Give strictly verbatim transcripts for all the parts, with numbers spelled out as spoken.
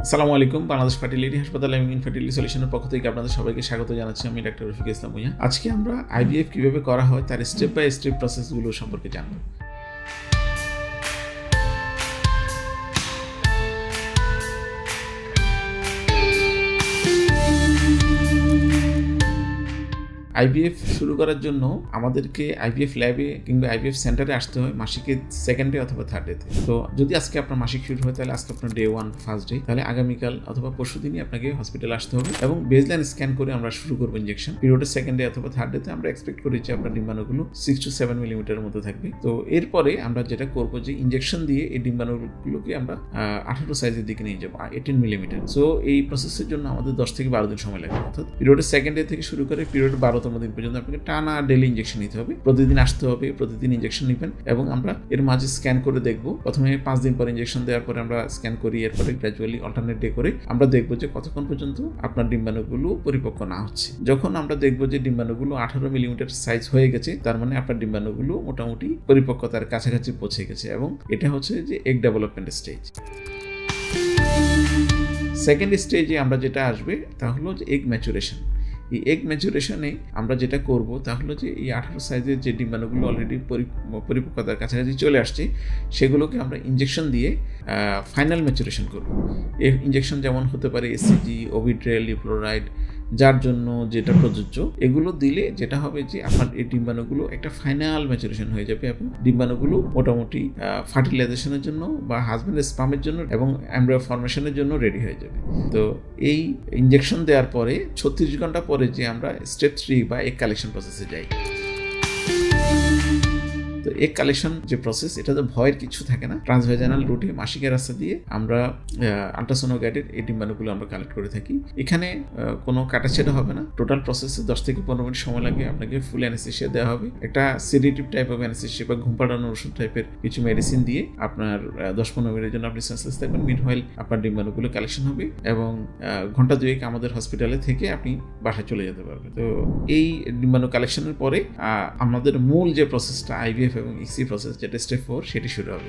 আসসালামু আলাইকুম। বাংলাদেশ ফার্টিলিটি হাসপাতাল এবং ইনফার্টিলিটি সলিউশনের পক্ষ থেকে আপনাদের সবাইকে স্বাগত জানাচ্ছি। আমি ডাক্তার রফিকুল ভুইয়ান। আজকে আমরা আইভিএফ কিভাবে করা হয় তার স্টেপ বাই স্টেপ প্রসেসগুলো সম্পর্কে জানব। আইভিএফ শুরু করার জন্য আমাদেরকে আইভিএফ ল্যাবে কিংবা আইভিএফ সেন্টারে আসতে হয় মাসিকের সেকেন্ড ডে অথবা থার্ড ডেতে। তো যদি আজকে আপনার মাসিক শুরু হয় তাহলে আজকে আপনার ডে ওয়ান ফার্স্ট ডে, তাহলে আগামীকাল অথবা পরশু দিনই আপনাকে হসপিটালে আসতে হবে এবং বেসলাইন স্ক্যান করে আমরা শুরু করবো ইঞ্জেকশন। পিরিয়ডের সেকেন্ড ডে অথবা থার্ড ডেতে আমরা এক্সপেক্ট করি যে আপনার ডিম্বাণুগুলো সিক্স টু সেভেন মিলিমিটারের মধ্যে থাকবে। তো এরপরে আমরা যেটা করবো যে ইঞ্জেকশন দিয়ে এই ডিম্বাণুগুলোকে আমরা আঠারো সাইজের দিকে নিয়ে যাবো, এইটিন মিলিমিটার। সো এই প্রসেসের জন্য আমাদের দশ থেকে বারো দিন সময় লাগবে। অর্থাৎ পিরিয়ডের সেকেন্ড ডে থেকে শুরু করে পিরিয়ড বারোতম দিন পর্যন্ত আপনাকে টানা ডেলি ইঞ্জেকশন নিতে হবে, প্রতিদিন আসতে হবে, প্রতিদিন ইঞ্জেকশন নেবেন এবং আমরা এর মাঝে স্ক্যান করে দেখবো। প্রথমে পাঁচ দিন পর ইঞ্জেকশন দেওয়ার পরে আমরা স্ক্যান করি, এরপরে গ্র্যাজুয়ালি অল্টারনেট ডে করে আমরা দেখবো যে কতক্ষণ পর্যন্ত আপনার ডিম্বাণুগুলো পরিপক্ক না হচ্ছে। যখন আমরা দেখবো যে ডিম্বাণুগুলো আঠারো মিলিমিটার সাইজ হয়ে গেছে, তার মানে আপনার ডিম্বাণুগুলো মোটামুটি পরিপক্কতার কাছাকাছি পৌঁছে গেছে এবং এটা হচ্ছে যে এগ ডেভেলপমেন্ট স্টেজ। সেকেন্ড স্টেজে আমরা যেটা আসবে তা হলো যে এগ ম্যাচুরেশন। এই এগ ম্যাচুরেশনে আমরা যেটা করব তা হলো যে এই আঠারো সাইজের যে ডিম্বাণুগুলো অলরেডি পরিপক্কতার কাছাকাছি চলে আসছে সেগুলোকে আমরা ইঞ্জেকশন দিয়ে ফাইনাল ম্যাচুরেশন করব। এই ইঞ্জেকশন যেমন হতে পারে এসিজি, ওভিড্রেল, লিফ্লোরাইড, যার জন্য যেটা প্রযোজ্য, এগুলো দিলে যেটা হবে যে আপনার এই ডিম্বাণুগুলো একটা ফাইনাল ম্যাচুরেশন হয়ে যাবে এবং ডিম্বাণুগুলো মোটামুটি ফার্টিলাইজেশনের জন্য বা হাজব্যান্ড স্পামের জন্য এবং এমব্রায়ো ফর্মেশনের জন্য রেডি হয়ে যাবে। তো এই ইঞ্জেকশন দেওয়ার পরে ছত্রিশ ঘন্টা পরে যে আমরা স্টেপ থ্রি বা এগ কালেকশন প্রসেসে যাই। তো এগ কালেকশন যে প্রসেস, এটা তো ভয়ের কিছু থাকে না। ট্রান্সভেজানাল রুটে মাসিকের রাস্তা দিয়ে আমরা আল্ট্রাসোনোগ্রাফির এই ডিম্বাণুগুলো আমরা কালেক্ট করে থাকি। এখানে কোনো কাটাছেড়া হবে না। টোটাল প্রসেসে দশ থেকে পনেরো মিনিট সময় লাগে। আপনাকে ফুল অ্যানেস্থেসিয়া দেওয়া হবে, একটা সিডেটিভ টাইপ অফ অ্যানেস্থেসিয়া বা ঘুম পাড়ানোর ওষুধ টাইপের কিছু মেডিসিন দিয়ে আপনার দশ পনেরো মিনিটের জন্য আপনি সেন্সলেস থাকবেন। মিনহোয়াইল আপনার ডিম্বাণুগুলো কালেকশন হবে এবং ঘন্টা দুয়েক আমাদের হসপিটালে থেকে আপনি বাসায় চলে যেতে পারবেন। তো এই ডিম্বাণু কালেকশনের পরে আমাদের মূল যে প্রসেসটা আইভিএফ এবং ইসি প্রসেস, যেটা স্টেপ ফোর, সেটি শুরু হবে।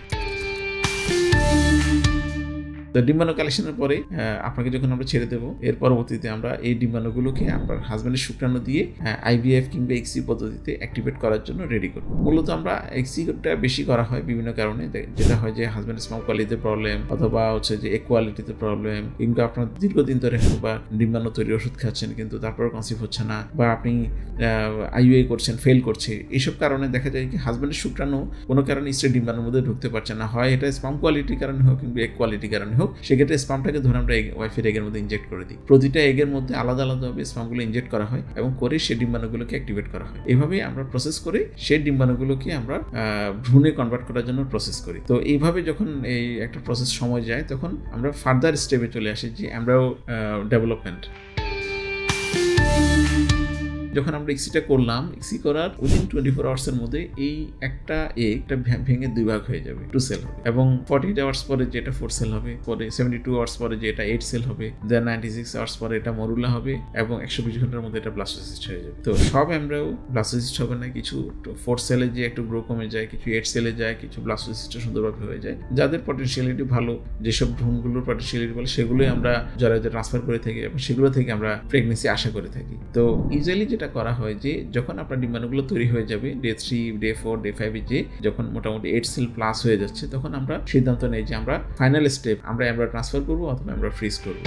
তো ডিম্বাণু কালেকশনের পরে আপনাকে যখন আমরা ছেড়ে দেবো, এর পরবর্তীতে আমরা এই ডিম্বাণুগুলোকে আপনার হাজব্যান্ডের শুক্রাণু দিয়ে আইভিএফ কিংবা এক্সি পদ্ধতিতে অ্যাক্টিভেট করার জন্য রেডি করবো। মূলত আমরা এক্সিটা বেশি করা হয় বিভিন্ন কারণে, যেটা হয় যে হাজব্যান্ড স্পাম কোয়ালিটিতে প্রবলেম অথবা হচ্ছে যে এগ কোয়ালিটিতে প্রবলেম, কিংবা আপনার দীর্ঘদিন ধরে বা ডিম্বাণু তৈরি ওষুধ খাচ্ছেন কিন্তু তারপরে কনসিভ হচ্ছে না, বা আপনি আইইউআই করছেন, ফেল করছে। এইসব কারণে দেখা যায় কি হাজব্যান্ডের শুক্রাণু কোনো কারণে স্ত্রীর ডিম্বাণুর মধ্যে ঢুকতে পারছে না, হয় এটা স্পাম কোয়ালিটির কারণে হোক কিংবা এগ কোয়ালিটির কারণে হোক। সেক্ষেত্রে স্পামটাকে ধরে আমরা ওয়াইফের এগের মধ্যে ইনজেক্ট করে দিই। প্রতিটা এগের মধ্যে আলাদা আলাদাভাবে স্পামগুলো ইনজেক্ট করা হয় এবং করে সেই ডিম্বাণুগুলোকে অ্যাক্টিভেট করা হয়। এইভাবে আমরা প্রসেস করে সেই ডিম্বাণুগুলোকে আমরা ভ্রূণে কনভার্ট করার জন্য প্রসেস করি। তো এইভাবে যখন এই একটা প্রসেস সময় যায় তখন আমরা ফার্দার স্টেপে চলে আসি যে এমব্রায়ো ডেভেলপমেন্ট। যখন আমরা এক্সিটা করলাম, এক্সি করার উইদিন টোয়েন্টি ফোর আওয়ার্স এর মধ্যে এই একটা এগটা ভেঙে দুই ভাগ হয়ে যাবে, টু সেল হবে এবং ফর্টি এইট আওয়ার্স পরে যেটা ফোর সেল হবে, পরে সেভেন্টি টু আওয়ার্স পরে যে এটা এইট সেল হবে, দেন নাইনটি সিক্স আওয়ার্স পরে এটা মরুলা হবে এবং একশো বিশ ঘন্টার মধ্যে এটা ব্লাস্টোসিস্ট হয়ে যাবে। তো সব এমব্রায়ো ব্লাস্টোসিস্ট হবে না, কিছু ফোর সেলে যে একটু গ্রো কমে যায়, কিছু এইট সেলে যায়, কিছু ব্লাস্টোসিস্ট সুন্দরভাবে হয়ে যায়। যাদের পটেনশিয়ালিটি ভালো, যেসব ভ্রূণগুলোর পটেনশিয়ালিটি বলে, সেগুলোই আমরা যারা ট্রান্সফার করে থাকি এবং সেগুলো থেকে আমরা প্রেগনেন্সি আশা করে থাকি। তো ইউজুয়ালি যেটা করা হয় যে যখন আপনার ডিম্বাণুগুলো তৈরি হয়ে যাবে day three, day four, day ফাইভে যে যখন মোটামুটি এইট সেল প্লাস হয়ে যাচ্ছে, তখন আমরা সিদ্ধান্ত নেই যে আমরা ফাইনাল স্টেপ আমরা এমব্রায়ো ট্রান্সফার করবো অথবা আমরা ফ্রিজ করবো।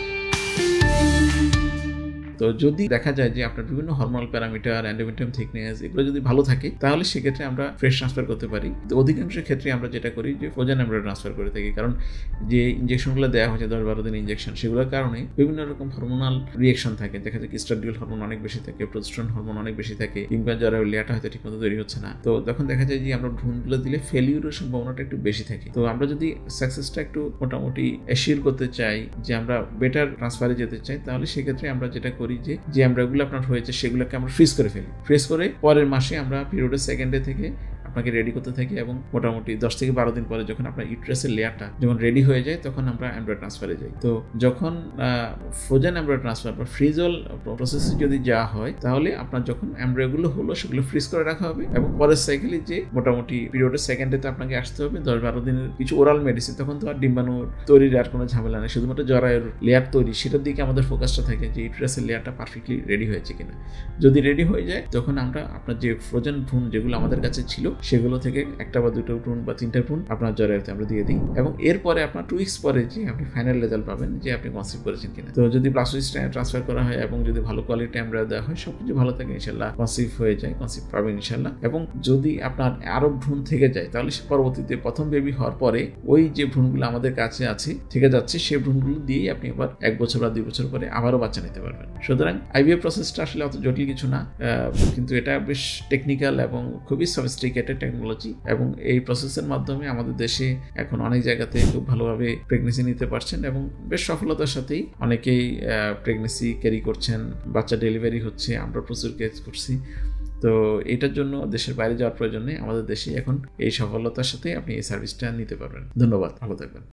তো যদি দেখা যায় যে আপনার বিভিন্ন হরমোনাল প্যারামিটার, এন্ডোমেট্রিয়াম থিকনেস এগুলো যদি ভালো থাকে, তাহলে সেক্ষেত্রে আমরা ফ্রেশ ট্রান্সফার করতে পারি। তো অধিকাংশ ক্ষেত্রে আমরা যেটা করি যে ফ্রোজেন এমব্রায়ো ট্রান্সফার করে থাকি, কারণ যে ইঞ্জেকশনগুলো দেওয়া হয়েছে দশ বারো দিন ইঞ্জেকশন, সেগুলোর কারণে বিভিন্ন রকম হরমোনাল রিয়েকশন থাকে। দেখা যায় ইস্ট্রাডিওল হরমোন অনেক বেশি থাকে, প্রোজেস্টেরন হরমোন অনেক বেশি থাকে, কিংবা যারা লেয়াটা হয়তো ঠিকমতো তৈরি হচ্ছে না। তো তখন দেখা যায় যে আমরা ভ্রূণগুলো দিলে ফেলিউরের সম্ভাবনাটা একটু বেশি থাকে। তো আমরা যদি সাকসেসটা একটু মোটামুটি অ্যাসিওর করতে চাই যে আমরা বেটার ট্রান্সফারে যেতে চাই, তাহলে সেক্ষেত্রে আমরা যেটা করি যে যে আমরা আপনার হয়েছে সেগুলোকে আমরা ফ্রিজ করে ফেলি। ফ্রিজ করে পরের মাসে আমরা পিরিয়ডের সেকেন্ড ডে থেকে আপনাকে রেডি করতে থাকি এবং মোটামুটি দশ থেকে বারো দিন পরে যখন আপনার ইউটেরাসের লেয়ারটা যখন রেডি হয়ে যায় তখন আমরা এমব্রয়ো ট্রান্সফারে যাই। তো যখন ফ্রোজেন এমব্রয়ো ট্রান্সফার বা ফ্রিজল প্রসেসে যদি যাওয়া হয় তাহলে আপনার যখন এমব্রয়োগুলো হলো সেগুলো ফ্রিজ করে রাখা হবে এবং পরের সাইকেলে যে মোটামুটি পিরিয়ডের সেকেন্ডে তো আপনাকে আসতে হবে দশ বারো দিনের কিছু ওরাল মেডিসিন, তখন তো আর ডিম্বাণু তৈরির আর কোনো ঝামেলা নেই, শুধুমাত্র জরায়ুর লেয়ার তৈরি সেটার দিকে আমাদের ফোকাসটা থাকে যে ইউটেরাসের লেয়ারটা পারফেক্টলি রেডি হয়েছে কিনা। যদি রেডি হয়ে যায় তখন আমরা আপনার যে ফ্রোজেন ভ্রূণ যেগুলো আমাদের কাছে ছিল সেগুলো থেকে একটা বা দুটো ভ্রূণ বা তিনটা ভ্রূণ আপনার জরায়ুতে আমরা দিয়ে দিই এবং এরপরে আপনার টু উইক্স পরে যে আপনি ফাইনাল রেজাল্ট পাবেন যে আপনি কনসিভ করেছেন কিনা। তো যদি প্লাস্টিক ট্রান্সফার করা হয় এবং যদি ভালো কোয়ালিটি এমব্রয়ো দেওয়া হয় সব কিছু ভালো থাকে ইনশাল্লাহ কনসিভ হয়ে যায়, কনসিভ পাবেন ইনশাল্লাহ। এবং যদি আপনার আরো ভ্রূণ থেকে যায় তাহলে পরবর্তীতে প্রথম বেবি হওয়ার পরে ওই যে ভ্রূণগুলো আমাদের কাছে আছে থেকে যাচ্ছে সেই ভ্রূণগুলো দিয়েই আপনি আবার এক বছর বা দুই বছর পরে আবারও বাচ্চা নিতে পারবেন। সুতরাং আইভিএফ প্রসেসটা আসলে অত জটিল কিছু না, কিন্তু এটা বেশ টেকনিক্যাল এবং খুবই সফিস্টিকেটেড টেকনোলজি এবং এই প্রসেসের মাধ্যমে আমাদের দেশে এখন অনেক জায়গাতে খুব ভালোভাবে প্রেগনেন্সি নিতে পারছেন এবং বেশ সফলতার সাথেই অনেকেই প্রেগনেন্সি ক্যারি করছেন, বাচ্চা ডেলিভারি হচ্ছে, আমরা প্রচুর কেস করছি। তো এটার জন্য দেশের বাইরে যাওয়ার প্রয়োজন নেই, আমাদের দেশে এখন এই সফলতার সাথে আপনি এই সার্ভিসটা নিতে পারবেন। ধন্যবাদ, ভালো থাকবেন।